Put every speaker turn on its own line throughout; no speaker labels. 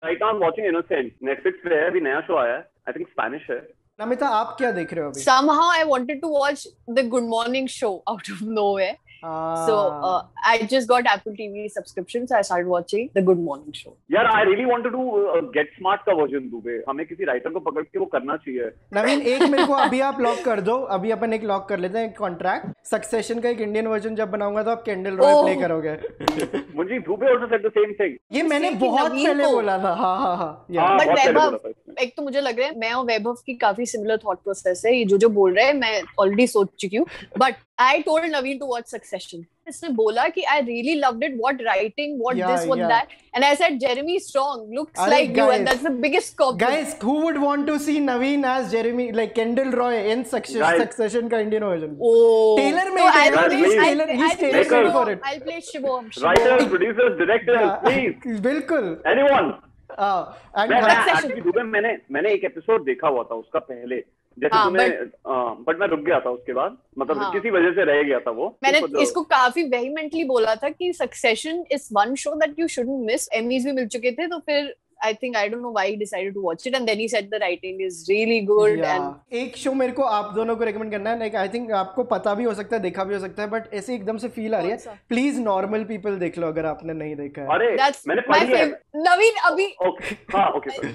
Right now I'm watching Innocent. Netflix पे है, अभी नया शो आया है. I think Spanish है.
नमिता आप क्या देख रहे हो अभी?
Somehow I wanted to watch the Good Morning Show out of nowhere. So I just got Apple TV subscription, so I started watching the Good Morning Show.
यार I really wanted to Get Smart का version दूबे. हमें किसी writer को पकड़ के वो करना चाहिए.
नवीन एक मेरे को अभी आप लॉक कर दो. अभी अपन एक लॉक कर लेते हैं कॉन्ट्रैक्ट. सक्सेशन का एक इंडियन वर्जन जब बनाऊंगा तो आप कैंडल रॉय प्ले करोगे.
मुझे Dubey also said the same thing.
ये मैंने बहुत पहले बोला था. हाँ.
बट वैभव, एक तो मुझे लग रहा है मैं और वैभव की काफी सिमिलर थॉट प्रोसेस है. ये जो बोल रहे हैं मैं ऑलरेडी सोच चुकी हूँ. But I told Naveen to watch Succession. इसने बोला कि I really loved it. What writing, what this, what that. And I said Jeremy Strong looks like you, and that's the biggest compliment.
Guys, who would want to see Naveen as Jeremy, like Kendall Roy in Succession का Indian version?
Oh,
Taylor made it. He's Taylor for it.
I'll play Shivam.
Writers, producers, directors, please.
बिल्कुल.
Anyone.
Succession.
मैंने एक episode देखा हुआ था उसका पहले. जैसे तूने बट मैं रुक गया था उसके बाद. मतलब किसी वजह से रह गया था वो.
मैंने इसको काफी वेहीमेंटली बोला था कि Succession is one show that you shouldn't miss. Emmys भी मिल चुके थे तो फिर I don't know why he decided to watch it, and then he said the writing is really good. And
एक शो मेरे को आप दोनों को रेकमेंड करना है. I think आपको पता भी हो सकता है, देखा भी हो सकता है, बट ऐसे एकदम से फील आ रही है. प्लीज नॉर्मल पीपल देख लो अगर आपने नहीं देखा है.
अरे मैंने पढ़ी है.
नवीन अभी
okay.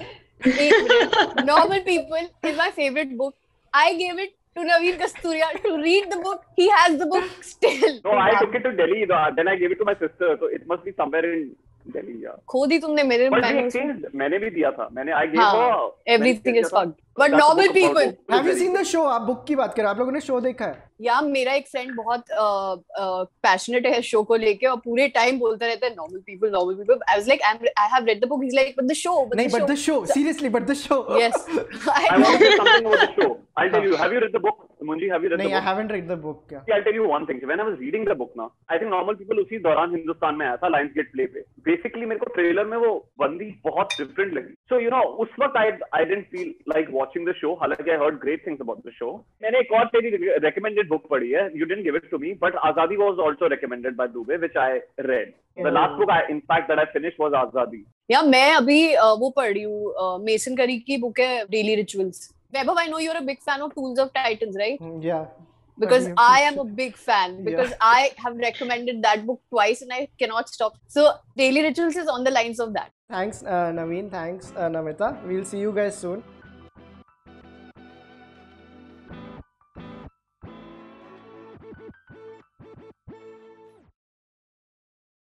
Normal People is my favorite book. I gave it to Naveen Kasturia to read the book. He has the book still.
No, I took it to Delhi. Then I gave it to my sister. So it must be somewhere in Delhi. Yeah.
खो दी तुमने मेरे.
मैंने भी दिया था. I gave her.
Everything is fucked. But Normal People.
Have you seen the show? आप book की बात कर रहे हो. आप लोगों ने शो देखा है?
यार मेरा एक फ्रेंड बहुत पैशनेट है शो को लेके और पूरे टाइम बोलता रहता है Normal People. I was like, I have read the book. He's like, but the show.
But the show. Seriously, but the show.
Yes.
I want to say something about the show. I'll tell you. Have you read the book? Munji, have you read the book?
I haven't read the book. Yeah.
I'll tell you one thing. When I was reading the book now, I think Normal People उसी दौरान हिंदुस्तान में आया था Lionsgate Play पे. Basically मेरे को trailer में वो बंदी बहुत डिफरेंट लगी. So उस वक्त I didn't feel like watching the show. हालांकि I heard great things about the show. मैंने एक और तेरी recommended book पढ़ी है. You didn't give it to me, but Azadi was also recommended by Dubey, which I read. The last book in fact that I finished was Azadi.
Yeah, मैं अभी वो पढ़ रही हूँ. मेसन करी की बुक है Daily Rituals. Vaibhav, I know you're a big fan of Tools of Titans, right?
Yeah.
Because I am a big fan. Because I have recommended that book twice and I cannot stop. So Daily Rituals is on the lines of that.
Thanks, Naveen. Thanks, Namita. We'll see you guys soon.